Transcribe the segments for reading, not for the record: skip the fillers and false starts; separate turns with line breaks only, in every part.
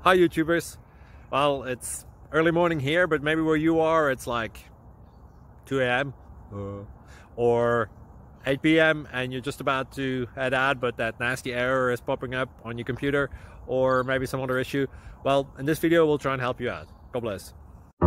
Hi YouTubers. Well, it's early morning here, but maybe where you are it's like 2 a.m. or 8 p.m. and you're just about to head out, but that nasty error is popping up on your computer, or maybe some other issue. Well, in this video we'll try and help you out. God bless.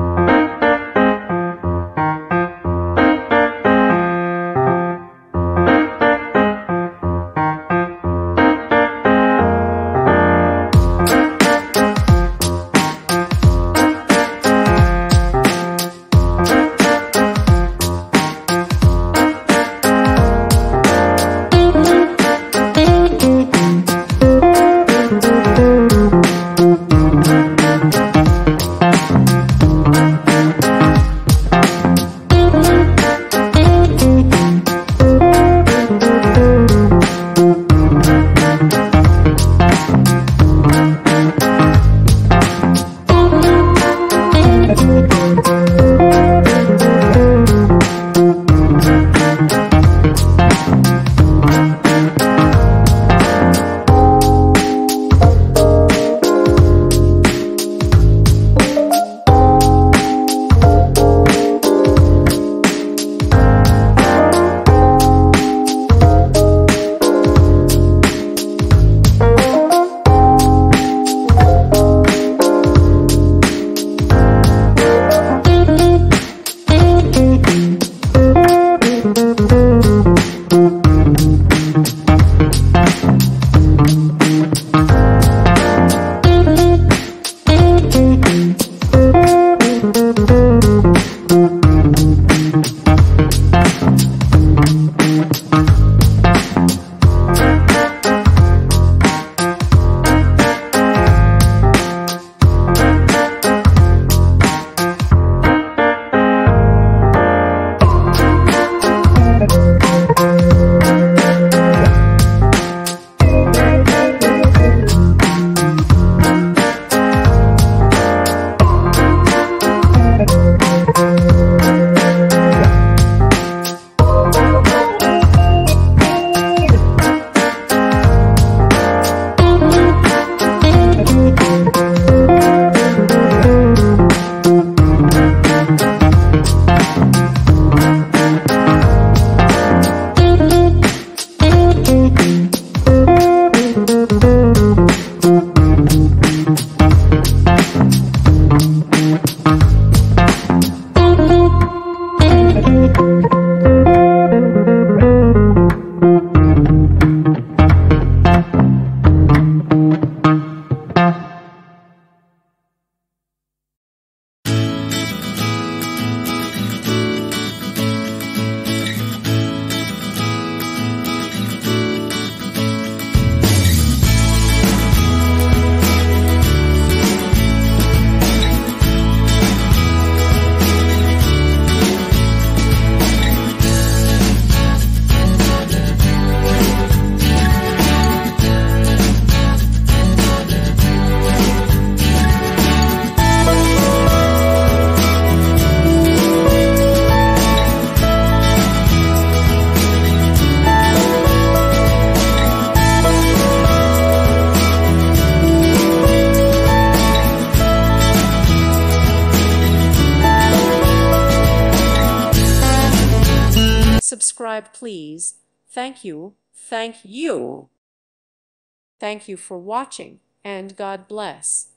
Subscribe, please. Thank you. Thank you. Thank you for watching, and God bless.